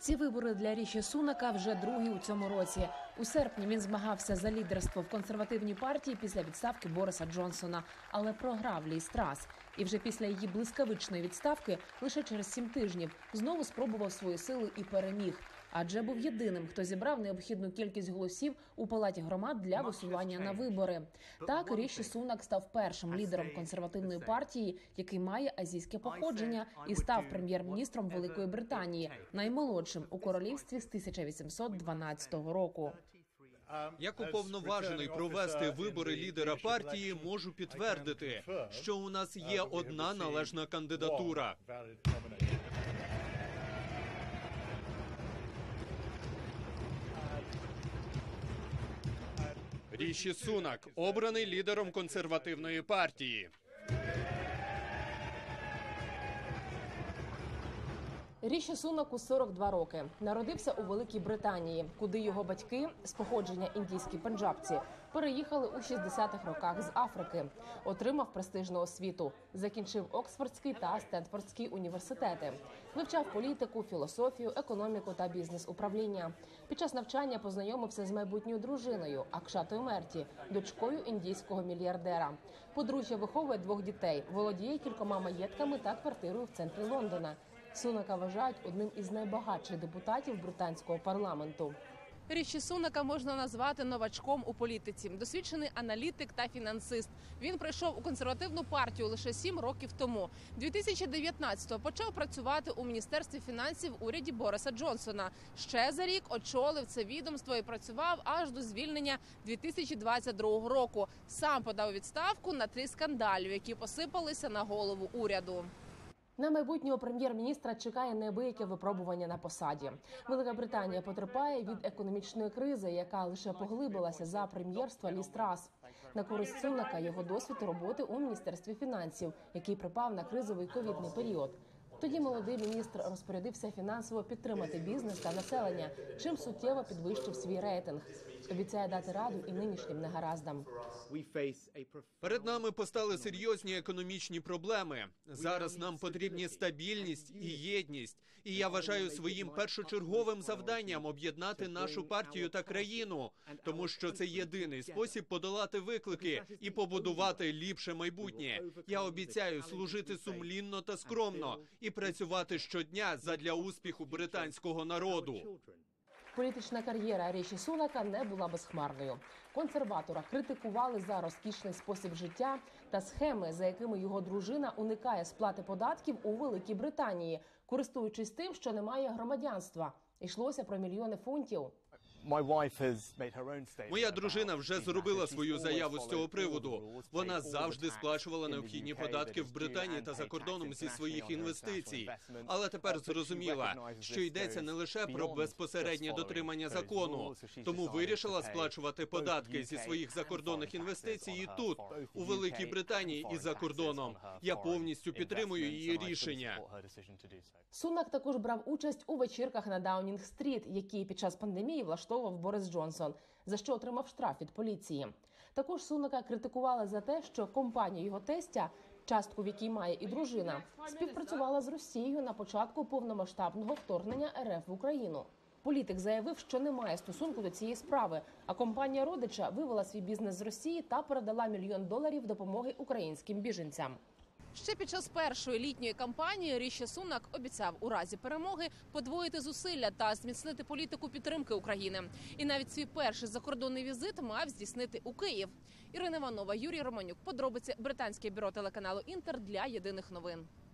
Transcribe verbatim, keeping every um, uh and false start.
Ці вибори для Ріші Сунака вже другі у цьому році. У серпні він змагався за лідерство в консервативній партії після відставки Бориса Джонсона, але програв Ліз Трас. І вже після її блискавичної відставки, лише через сім тижнів, знову спробував свої сили і переміг. Адже був єдиним, хто зібрав необхідну кількість голосів у Палаті громад для висування на вибори. Так, Ріші Сунак став першим лідером консервативної партії, який має азійське походження, і став прем'єр-міністром Великої Британії, наймолодшим у королівстві з тисяча вісімсот дванадцятого року. Як уповноважений провести вибори лідера партії, можу підтвердити, що у нас є одна належна кандидатура. Ріші Сунак, обраний лідером консервативної партії. Ріші Сунаку сорок два роки. Народився у Великій Британії, куди його батьки, з походження індійські пенджабці, переїхали у шістдесятих роках з Африки. Отримав престижну освіту. Закінчив Оксфордський та Стенфордський університети. Вивчав політику, філософію, економіку та бізнес-управління. Під час навчання познайомився з майбутньою дружиною Акшатою Мерті, дочкою індійського мільярдера. Подружжя виховує двох дітей, володіє кількома маєтками та квартирою в центрі Лондона. Сунака вважають одним із найбагатших депутатів британського парламенту. Ріші Сунака можна назвати новачком у політиці. Досвідчений аналітик та фінансист. Він прийшов у консервативну партію лише сім років тому. дві тисячі дев'ятнадцятого почав працювати у Міністерстві фінансів в уряді Бориса Джонсона. Ще за рік очолив це відомство і працював аж до звільнення дві тисячі двадцять другого року. Сам подав відставку на тлі скандалів, які посипалися на голову уряду. На майбутнього прем'єр-міністра чекає неабияке випробування на посаді. Велика Британія потерпає від економічної кризи, яка лише поглибилася за прем'єрства Ліз Трас. На користь Сунака його досвід роботи у Міністерстві фінансів, який припав на кризовий ковідний період. Тоді молодий міністр розпорядився фінансово підтримати бізнес та населення, чим суттєво підвищив свій рейтинг. Обіцяє дати раду і нинішнім негараздам. Перед нами постали серйозні економічні проблеми. Зараз нам потрібні стабільність і єдність. І я вважаю своїм першочерговим завданням об'єднати нашу партію та країну, тому що це єдиний спосіб подолати виклики і побудувати ліпше майбутнє. Я обіцяю служити сумлінно та скромно і працювати щодня задля успіху британського народу. Політична кар'єра Ріші Сунака не була безхмарною. Консерватора критикували за розкішний спосіб життя та схеми, за якими його дружина уникає сплати податків у Великій Британії, користуючись тим, що немає громадянства. Йшлося про мільйони фунтів. Моя дружина вже зробила свою заяву з цього приводу. Вона завжди сплачувала необхідні податки в Британії та за кордоном зі своїх інвестицій. Але тепер зрозуміла, що йдеться не лише про безпосереднє дотримання закону. Тому вирішила сплачувати податки зі своїх закордонних інвестицій і тут, у Великій Британії і за кордоном. Я повністю підтримую її рішення. Сунак також брав участь у вечірках на Даунінг-стріт, які під час пандемії влаштовував Борис Джонсон, за що отримав штраф від поліції. Також Сунака критикували за те, що компанія його тестя, частку в якій має і дружина, співпрацювала з Росією на початку повномасштабного вторгнення РФ в Україну. Політик заявив, що не має стосунку до цієї справи, а компанія родича вивела свій бізнес з Росії та передала мільйон доларів допомоги українським біженцям. Ще під час першої літньої кампанії Ріші Сунак обіцяв у разі перемоги подвоїти зусилля та зміцнити політику підтримки України. І навіть свій перший закордонний візит мав здійснити у Київ. Ірина Іванова, Юрій Романюк. Подробиці британське бюро телеканалу «Інтер» для єдиних новин.